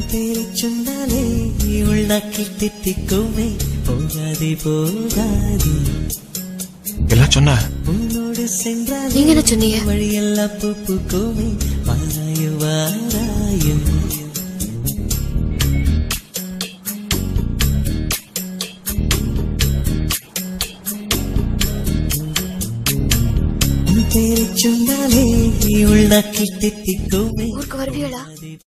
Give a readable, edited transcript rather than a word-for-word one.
பேரை சொன்னாலே உள்ளாக்கி தித்திக்குமே போகாதே போகாதே எல்லாம் சொன்ன உன்னோடு சென்றால் நீங்க என்ன சொன்னீங்க? வழியெல்லாம் பூப்புக்குமே வாராயோ வாராயோ பேரை சொன்னாலே உள்ளாக்கி தித்திக்குமே ஊருக்கு வருவீங்களா?